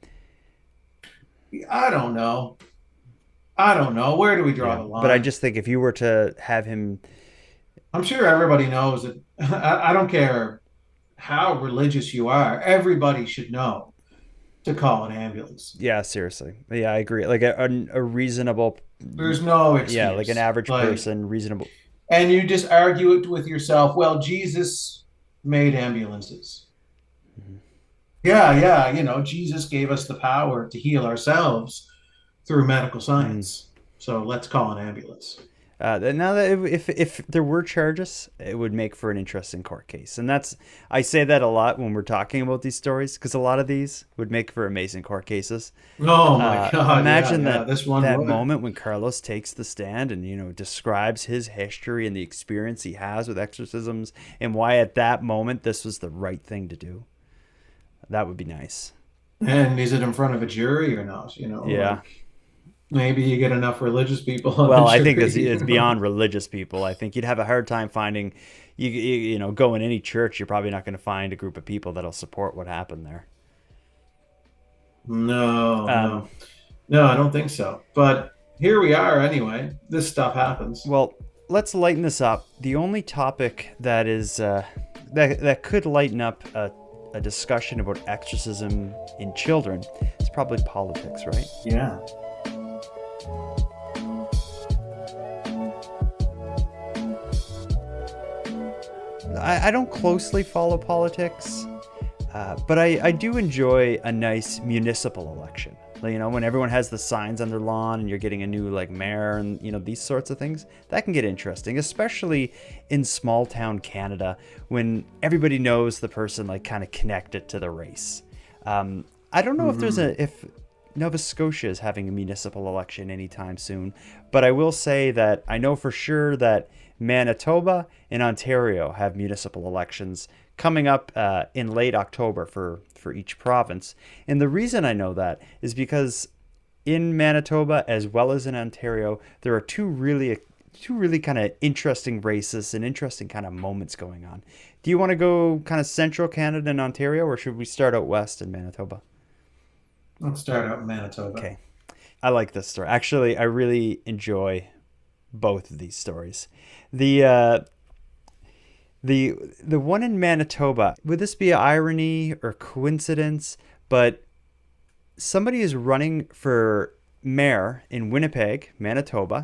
I don't know. I don't know. Where do we draw yeah, the line? But I just think if you were to have him... I'm sure everybody knows that. I, I don't care how religious you are. Everybody should know to call an ambulance. Yeah, seriously. Yeah, I agree. Like a, a, a reasonable... There's no excuse. Yeah, like an average like, person, reasonable... And you just argue it with yourself. Well, Jesus made ambulances. Mm-hmm. Yeah, yeah. You know, Jesus gave us the power to heal ourselves through medical science. Mm. So let's call an ambulance. Uh, now that if, if if there were charges, it would make for an interesting court case. And that's, I say that a lot when we're talking about these stories, because a lot of these would make for amazing court cases. Oh my uh, God. Imagine yeah, that, yeah, this one that would. moment when Carlos takes the stand and, you know, describes his history and the experience he has with exorcisms and why at that moment this was the right thing to do. That would be nice. And is it in front of a jury or not? You know, yeah. Like, maybe you get enough religious people. On well, the I think jury, it's, it's beyond religious people. I think you'd have a hard time finding, you you, you know, go in any church, you're probably not going to find a group of people that'll support what happened there. No, um, no, no, I don't think so. But here we are anyway. This stuff happens. Well, let's lighten this up. The only topic that is uh, that that could lighten up a, a discussion about exorcism in children is probably politics, right? Yeah. I, I don't closely follow politics, uh, but I, I do enjoy a nice municipal election. You know, when everyone has the signs on their lawn and you're getting a new like mayor and, you know, these sorts of things, that can get interesting, especially in small town Canada when everybody knows the person like kind of connected to the race. Um, I don't know mm-hmm. if there's a, if Nova Scotia is having a municipal election anytime soon, but I will say that I know for sure that Manitoba and Ontario have municipal elections coming up uh, in late October for, for each province. And the reason I know that is because in Manitoba as well as in Ontario, there are two really two really kind of interesting races and interesting kind of moments going on. Do you want to go kind of central Canada and Ontario, or should we start out west in Manitoba? Let's start out in Manitoba. Okay. I like this story. Actually, I really enjoy both of these stories. The uh, The the one in Manitoba, would this be irony or coincidence? But somebody is running for mayor in Winnipeg, Manitoba,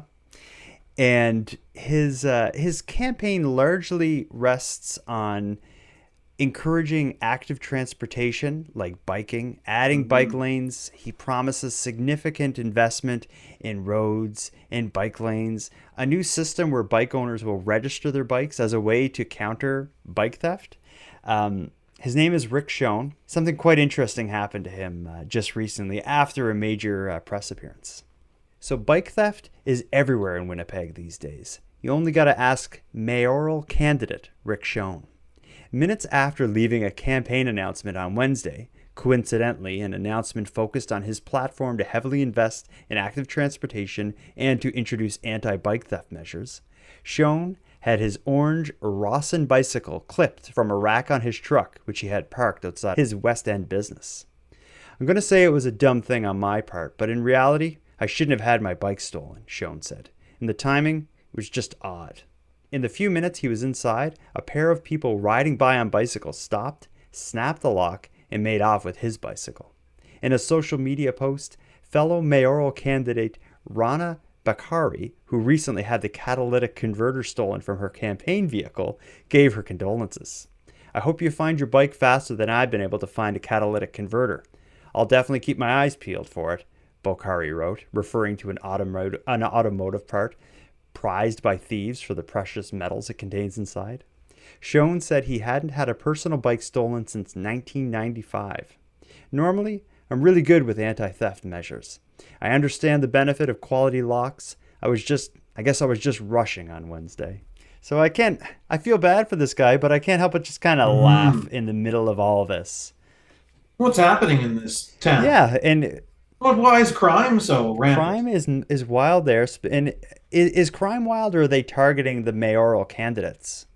and his uh, his campaign largely rests on encouraging active transportation like biking, adding mm-hmm. bike lanes. He promises significant investment in roads and bike lanes, a new system where bike owners will register their bikes as a way to counter bike theft. Um, his name is Rick Schoen. Something quite interesting happened to him uh, just recently after a major uh, press appearance. So bike theft is everywhere in Winnipeg these days. You only got to ask mayoral candidate Rick Schoen. Minutes after leaving a campaign announcement on Wednesday, coincidentally an announcement focused on his platform to heavily invest in active transportation and to introduce anti-bike theft measures, Schoen had his orange Rawson bicycle clipped from a rack on his truck, which he had parked outside his West End business. I'm going to say it was a dumb thing on my part, but in reality, I shouldn't have had my bike stolen, Schoen said. And the timing was just odd. In the few minutes he was inside, a pair of people riding by on bicycles stopped, snapped the lock, and made off with his bicycle. In a social media post, fellow mayoral candidate Rana Bakari, who recently had the catalytic converter stolen from her campaign vehicle, gave her condolences. I hope you find your bike faster than I've been able to find a catalytic converter. I'll definitely keep my eyes peeled for it, Bakari wrote, referring to an, automotive, an automotive part prized by thieves for the precious metals it contains inside. Schoen said he hadn't had a personal bike stolen since nineteen ninety-five. Normally, I'm really good with anti-theft measures. I understand the benefit of quality locks. I was just, I guess I was just rushing on Wednesday. So I can't, I feel bad for this guy, but I can't help but just kind of mm. laugh in the middle of all of this. What's happening in this town? Yeah, and But why is crime so rampant? Crime is is wild there. And is, is crime wild, or are they targeting the mayoral candidates?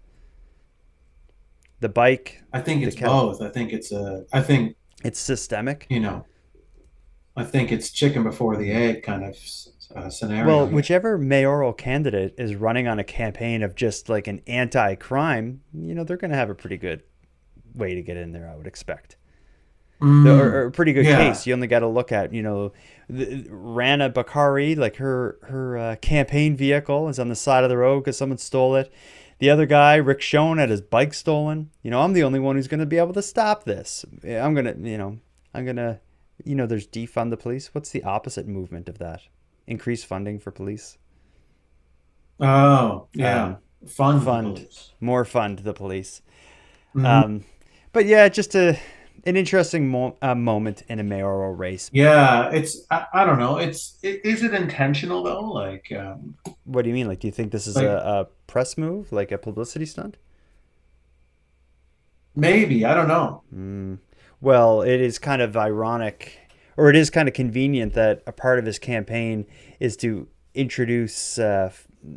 The bike. I think it's both. I think it's a. I think it's systemic. You know, I think it's chicken before the egg kind of uh, scenario. Well, whichever mayoral candidate is running on a campaign of just like an anti-crime, you know, they're going to have a pretty good way to get in there, I would expect. Mm, or, or a pretty good yeah. case. You only got to look at, you know, the, Rana Bakari, like her her uh, campaign vehicle is on the side of the road because someone stole it. The other guy, Rick Schoen, had his bike stolen. You know, I'm the only one who's going to be able to stop this. I'm going to, you know, I'm going to, you know, there's defund the police. What's the opposite movement of that? Increase funding for police. Oh, yeah. Um, fund. Fund. Police. More fund the police. Mm-hmm. Um, but yeah, just a... An interesting mo- uh, moment in a mayoral race. Yeah, it's I, I don't know. It's it, is it intentional though? Like, um, what do you mean? Like, do you think this is like, a, a press move, like a publicity stunt? Maybe, I don't know. Mm. Well, it is kind of ironic, or it is kind of convenient that a part of his campaign is to introduce uh,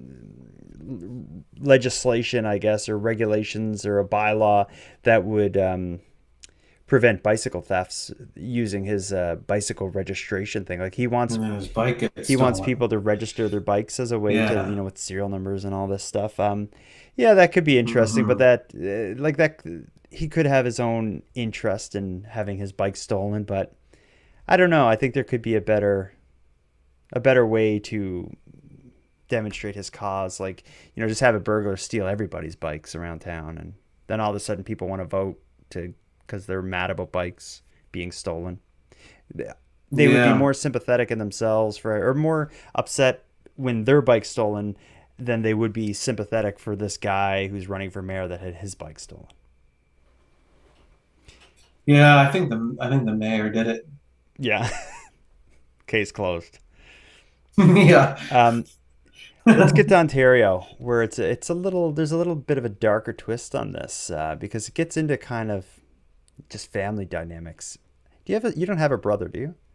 legislation, I guess, or regulations, or a bylaw that would. Um, prevent bicycle thefts using his uh, bicycle registration thing. Like he wants his bike he stolen. wants people to register their bikes as a way yeah. to, you know, with serial numbers and all this stuff. Um, yeah, that could be interesting, mm-hmm. but that uh, like that he could have his own interest in having his bike stolen, but I don't know. I think there could be a better a better way to demonstrate his cause. Like, you know, just have a burglar steal everybody's bikes around town, and then all of a sudden people want to vote to because they're mad about bikes being stolen. They yeah. would be more sympathetic in themselves for, or more upset when their bike's stolen than they would be sympathetic for this guy who's running for mayor that had his bike stolen. Yeah, I think the I think the mayor did it. Yeah. Case closed. yeah. Um, let's get to Ontario, where it's a, it's a little there's a little bit of a darker twist on this uh, because it gets into kind of just family dynamics. Do you have a, you don't have a brother, do you?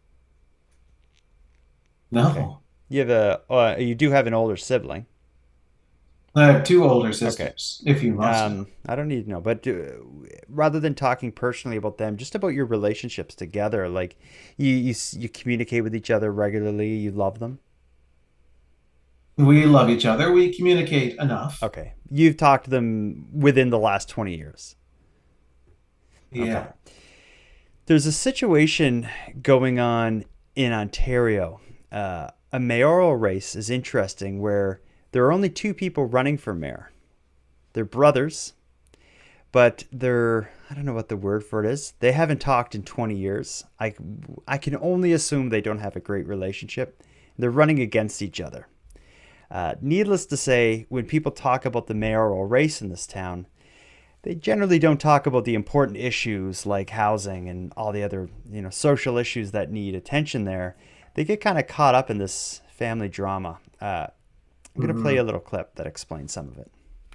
No. Okay. You have a, uh, you do have an older sibling. I have two older sisters, okay. if you must. Um, I don't need to know, but do, rather than talking personally about them, just about your relationships together, like you, you, you communicate with each other regularly, you love them. We love each other. We communicate enough. Okay. You've talked to them within the last twenty years. Yeah. Okay. There's a situation going on in Ontario. Uh, a mayoral race is interesting where there are only two people running for mayor. They're brothers, but they're, I don't know what the word for it is. They haven't talked in twenty years. I, I can only assume they don't have a great relationship. They're running against each other. Uh, needless to say, when people talk about the mayoral race in this town, they generally don't talk about the important issues like housing and all the other, you know, social issues that need attention there. They get kind of caught up in this family drama. Uh, I'm going to play a little clip that explains some of it.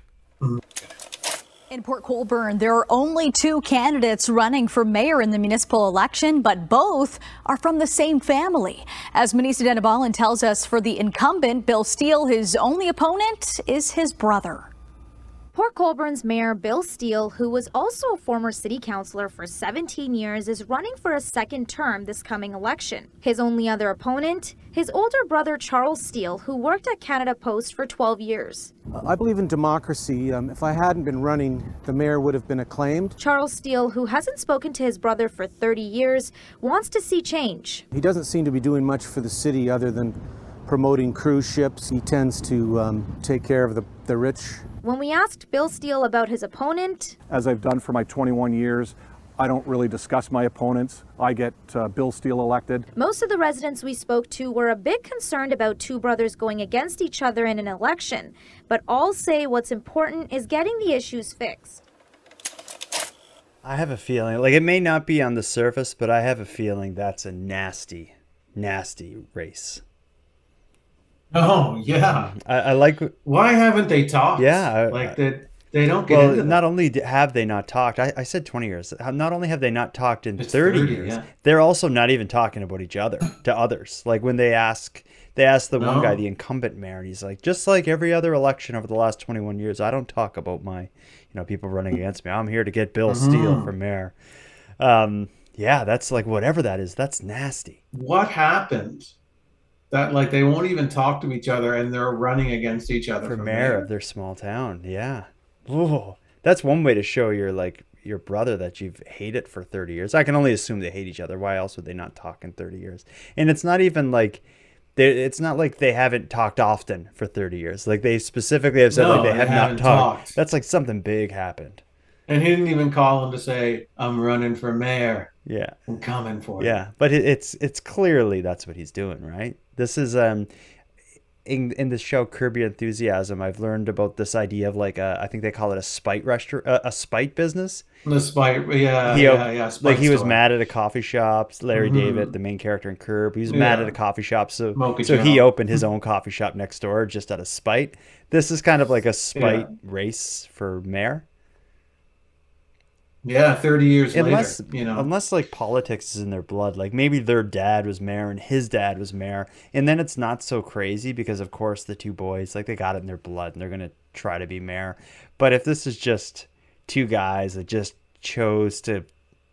In Port Colborne, there are only two candidates running for mayor in the municipal election, but both are from the same family. As Manisa Denabalan tells us, for the incumbent, Bill Steele, his only opponent is his brother. Port Colborne's Mayor Bill Steele, who was also a former city councillor for seventeen years, is running for a second term this coming election. His only other opponent, his older brother Charles Steele, who worked at Canada Post for twelve years. I believe in democracy. Um, if I hadn't been running, the mayor would have been acclaimed. Charles Steele, who hasn't spoken to his brother for thirty years, wants to see change. He doesn't seem to be doing much for the city other than promoting cruise ships. He tends to um, take care of the, the rich. When we asked Bill Steele about his opponent, as I've done for my twenty-one years, I don't really discuss my opponents. I get uh, Bill Steele elected. Most of the residents we spoke to were a bit concerned about two brothers going against each other in an election, but all say what's important is getting the issues fixed. I have a feeling, like it may not be on the surface, but I have a feeling that's a nasty, nasty race. Oh, yeah. I, I like. Why haven't they talked? Yeah. Like that. They don't get well, into not that. only have they not talked, I, I said twenty years. Not only have they not talked in It's thirty, thirty, years, yeah. they're also not even talking about each other to others. Like when they ask, they ask the one No. guy, the incumbent mayor, and he's like, just like every other election over the last twenty-one years, I don't talk about my, you know, people running against me. I'm here to get Bill Steele Mhm. for mayor. Um, yeah, that's like whatever that is. That's nasty. What happened? That like they won't even talk to each other and they're running against each other For for, mayor mayor. of their small town. Yeah. Ooh, that's one way to show your like your brother that you've hated for thirty years. I can only assume they hate each other. Why else would they not talk in thirty years? And it's not even like they it's not like they haven't talked often for thirty years. Like they specifically have said No, like they they have not haven't talked. talked. That's like something big happened. And he didn't even call him to say, "I'm running for mayor. Yeah. I'm coming for you." Yeah, but it, it's it's clearly that's what he's doing, right? This is um in in the show Curb Your Enthusiasm. I've learned about this idea of like a, I think they call it a spite restaurant, a, a spite business. The spite, yeah, He yeah, op- yeah. Spite like he was store. mad at a coffee shop. Larry Mhm. David, the main character in Curb, he was mad Yeah. at a coffee shop, so Mocha so he Joe. opened his own coffee shop next door just out of spite. This is kind of like a spite race for mayor. Yeah, thirty years Unless later, you know. unless like politics is in their blood, like maybe their dad was mayor and his dad was mayor, and then it's not so crazy because of course the two boys like they got it in their blood and they're gonna try to be mayor. But if this is just two guys that just chose to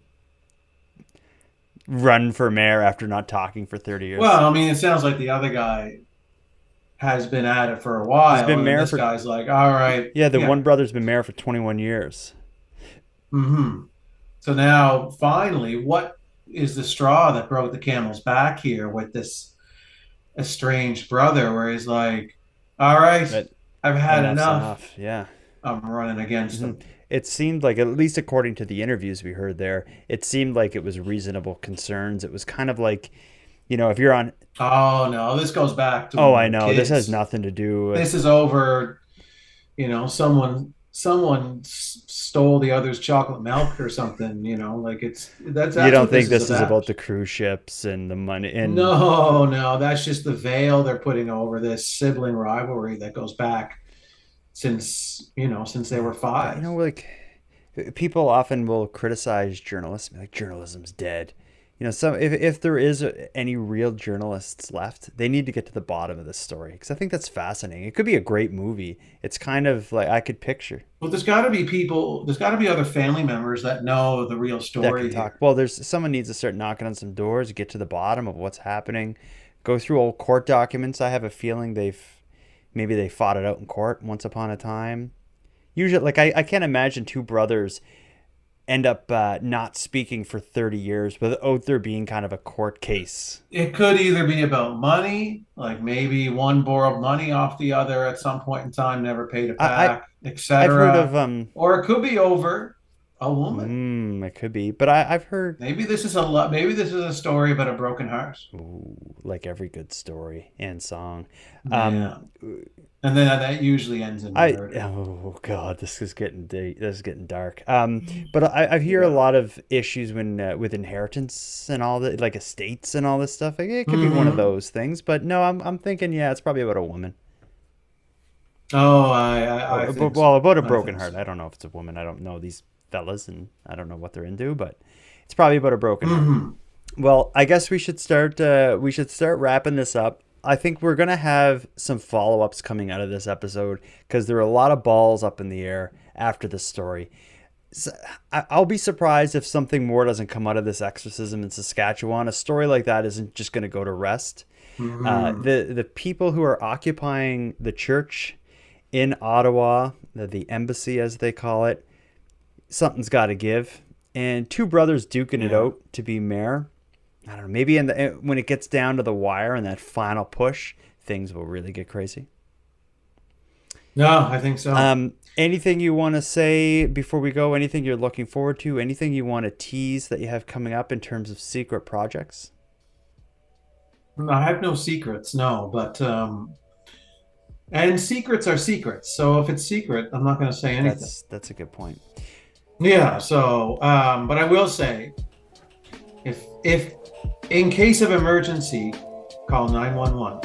run for mayor after not talking for thirty years, Well, I mean, it sounds like the other guy has been at it for a while. he's been and mayor this for guy's like, all right. yeah, the one brother's been mayor for twenty-one years. hmm So now, finally, what is the straw that broke the camel's back here with this estranged brother, where he's like, "All right, But I've had enough's enough. enough. Yeah. I'm running against him." It seemed like, at least according to the interviews we heard there, it seemed like it was reasonable concerns. It was kind of like, you know, if you're on. Oh no, this goes back to Oh, when I we were know. This kids. has nothing to do with. This is over. You know, someone someone s- stole the other's chocolate milk or something. You know, like it's that's. that's You don't what think this this is is about the cruise ships and the money? And No, no, that's just the veil they're putting over this sibling rivalry that goes back since, you know, since they were five. You know, like people often will criticize journalists, like journalism's dead. You know, some if if there is any real journalists left, they need to get to the bottom of this story because I think that's fascinating. It could be a great movie. It's kind of like I could picture Well, there's got to be people, there's got to be other family members that know the real that story can here. talk. Well, there's someone needs to start knocking on some doors, get to the bottom of what's happening, go through old court documents. I have a feeling they've maybe they fought it out in court once upon a time. Usually, like, I, I can't imagine two brothers end up uh, not speaking for thirty years without there being kind of a court case. It could either be about money, like maybe one borrowed money off the other at some point in time, never paid it back, et cetera. I've heard of um, or it could be over a woman. Mm, it could be, but I, I've heard maybe this is a lo- maybe this is a story about a broken heart. Ooh, like every good story and song. Yeah. Um, and then that usually ends in I murder. oh god, this is getting da- this is getting dark. Um, but I, I hear yeah. a lot of issues when uh, with inheritance and all the like estates and all this stuff. Like, it could mm-hmm. be one of those things. But no, I'm I'm thinking yeah, it's probably about a woman. Oh, I, I, I oh, think well, so. about a broken I heart. So. I don't know if it's a woman. I don't know these fellas, and I don't know what they're into, but it's probably about a broken mm-hmm. heart. Well, I guess we should start. Uh, we should start wrapping this up. I think we're gonna have some follow-ups coming out of this episode because there are a lot of balls up in the air after this story. So I'll be surprised if something more doesn't come out of this exorcism in Saskatchewan. A story like that isn't just going to go to rest. Mm-hmm. Uh, the the people who are occupying the church in Ottawa, the, the embassy as they call it, something's got to give. And two brothers duking yeah. it out to be mayor. I don't know. Maybe in the when it gets down to the wire and that final push, things will really get crazy. No, I think so. Um, anything you want to say before we go? Anything you're looking forward to? Anything you want to tease that you have coming up in terms of secret projects? I have no secrets, no. But um, and secrets are secrets. So if it's secret, I'm not going to say anything. That's that's a good point. Yeah. So, um, but I will say, if if in case of emergency, call nine one one.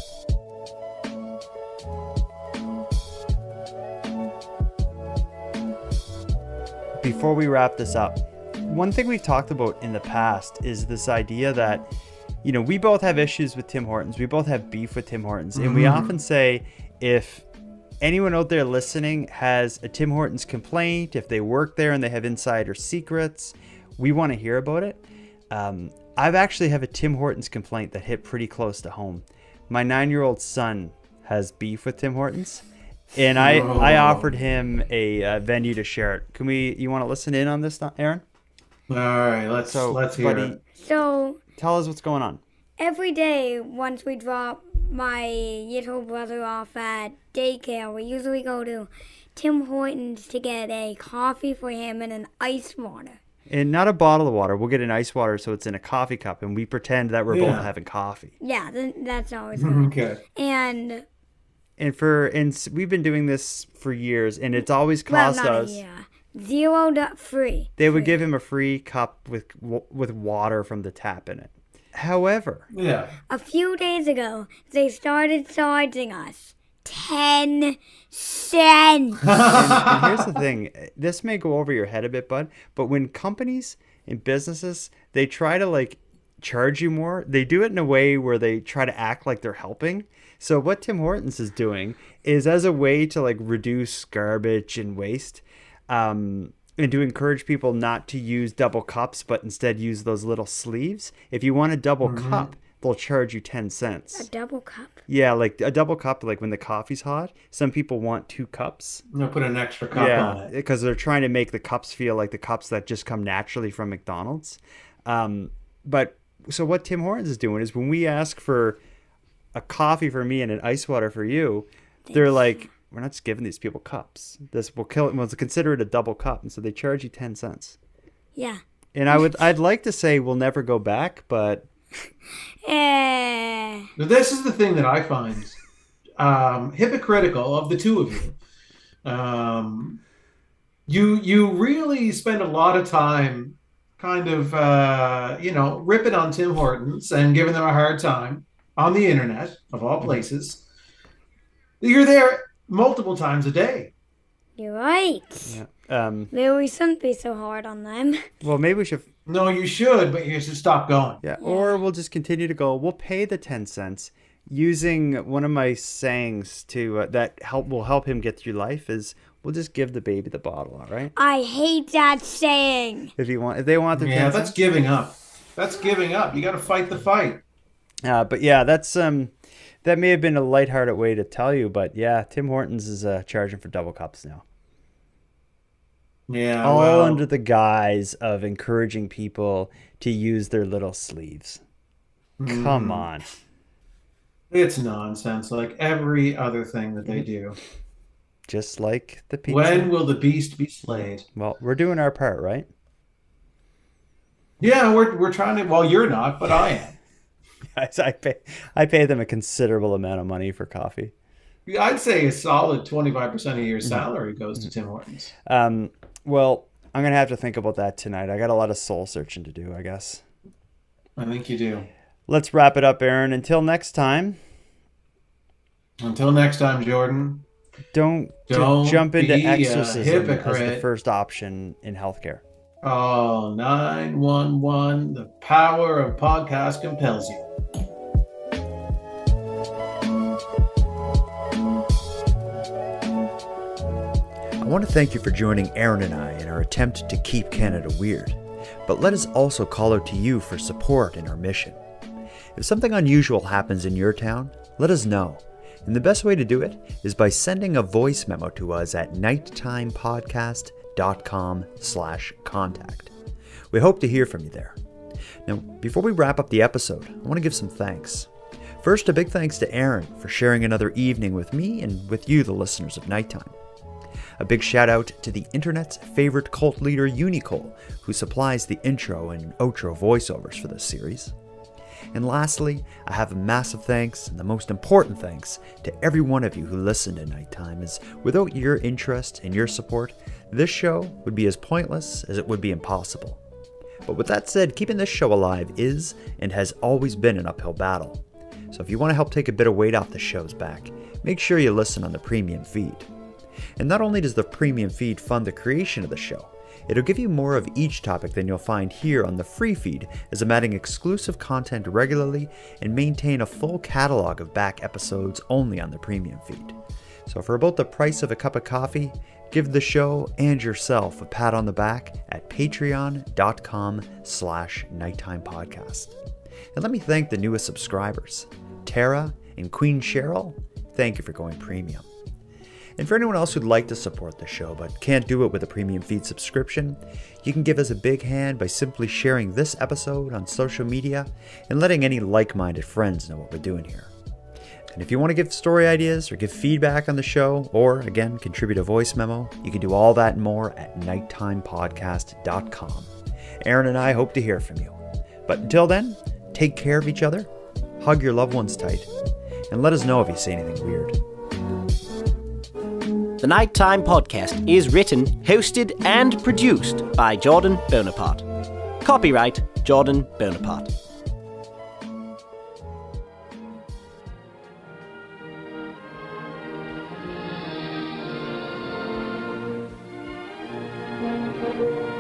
Before we wrap this up, one thing we've talked about in the past is this idea that, you know, we both have issues with Tim Hortons. We both have beef with Tim Hortons. Mm-hmm. And we often say if anyone out there listening has a Tim Hortons complaint, if they work there and they have insider secrets, we want to hear about it. Um, I've actually have a Tim Hortons complaint that hit pretty close to home. My nine-year-old son has beef with Tim Hortons. And I, oh. I offered him a uh, venue to share it. Can we? You want to listen in on this, Aaron? All right, let's so, let's hear buddy, it. So tell us what's going on. Every day, once we drop my little brother off at daycare, we usually go to Tim Hortons to get a coffee for him and an ice water. And not a bottle of water. We'll get an ice water, so it's in a coffee cup, and we pretend that we're yeah. both having coffee. Yeah, th- that's always good. Okay. And. And for and we've been doing this for years, and it's always cost well, not us. Yeah, zero dot free. They free. would give him a free cup with with water from the tap in it. However, yeah, a few days ago they started charging us ten cents. and, and here's the thing: this may go over your head a bit, bud, but when companies and businesses they try to like charge you more, they do it in a way where they try to act like they're helping. So what Tim Hortons is doing is as a way to like reduce garbage and waste, um, and to encourage people not to use double cups, but instead use those little sleeves. If you want a double mm-hmm. cup, they'll charge you ten cents. A double cup? Yeah, like a double cup, like when the coffee's hot. Some people want two cups. They'll put an extra cup yeah, on it. Because they're trying to make the cups feel like the cups that just come naturally from McDonald's. Um, but so what Tim Hortons is doing is when we ask for a coffee for me and an ice water for you, Thanks. They're like, we're not just giving these people cups. This will kill it. We'll consider it a double cup, and so they charge you ten cents. Yeah. And I would, I'd like to say we'll never go back, but. Eh. This is the thing that I find um, hypocritical of the two of you. Um, you you really spend a lot of time, kind of, uh, you know, ripping on Tim Hortons and giving them a hard time. On the internet, of all places. You're there multiple times a day. You're right. Yeah. Um, maybe we shouldn't be so hard on them. Well, maybe we should. No, you should, but you should stop going. Yeah. yeah. Or we'll just continue to go. We'll pay the ten cents using one of my sayings to uh, that help will help him get through life is we'll just give the baby the bottle. All right. I hate that saying. If you want, if they want their yeah, ten that's cents. giving up. That's giving up. You got to fight the fight. Uh, but yeah, that's um, that may have been a lighthearted way to tell you, but yeah, Tim Hortons is uh, charging for double cups now. Yeah, all well, under the guise of encouraging people to use their little sleeves. mm, Come on. It's nonsense, like every other thing that they do. Just like the pizza. When will the beast be slayed? Well, we're doing our part, right? Yeah, we're we're trying to. Well, you're not, but I am. I pay I pay them a considerable amount of money for coffee. I'd say a solid twenty-five percent of your salary goes to Tim Hortons. Um, well, I'm going to have to think about that tonight. I got a lot of soul searching to do, I guess. I think you do. Let's wrap it up, Aaron. Until next time. Until next time, Jordan. Don't, Don't jump into be a exorcism as the hypocrite. first option in healthcare. Oh, nine one one, the power of podcast compels you. I want to thank you for joining Aaron and I in our attempt to keep Canada weird, but let us also call out to you for support in our mission. If something unusual happens in your town, let us know, and the best way to do it is by sending a voice memo to us at nighttimepodcast dot com slash contact. We hope to hear from you there. Now, before we wrap up the episode, I want to give some thanks. First, a big thanks to Aaron for sharing another evening with me and with you, the listeners of Nighttime. A big shout out to the internet's favorite cult leader, Unicole, who supplies the intro and outro voiceovers for this series. And lastly, I have a massive thanks, and the most important thanks, to every one of you who listen to Nighttime, as without your interest and your support, this show would be as pointless as it would be impossible. But with that said, keeping this show alive is and has always been an uphill battle. So if you want to help take a bit of weight off the show's back, make sure you listen on the premium feed. And not only does the premium feed fund the creation of the show, it'll give you more of each topic than you'll find here on the free feed, as I'm adding exclusive content regularly and maintain a full catalog of back episodes only on the premium feed. So for about the price of a cup of coffee, give the show and yourself a pat on the back at patreon dot com slash nighttime podcast. And let me thank the newest subscribers, Tara and Queen Cheryl. Thank you for going premium. And for anyone else who'd like to support the show but can't do it with a premium feed subscription, you can give us a big hand by simply sharing this episode on social media and letting any like-minded friends know what we're doing here. And if you want to give story ideas or give feedback on the show, or again, contribute a voice memo, you can do all that and more at nighttime podcast dot com. Aaron and I hope to hear from you. But until then, take care of each other, hug your loved ones tight, and let us know if you say anything weird. The Nighttime Podcast is written, hosted, and produced by Jordan Bonaparte. Copyright Jordan Bonaparte. Thank you.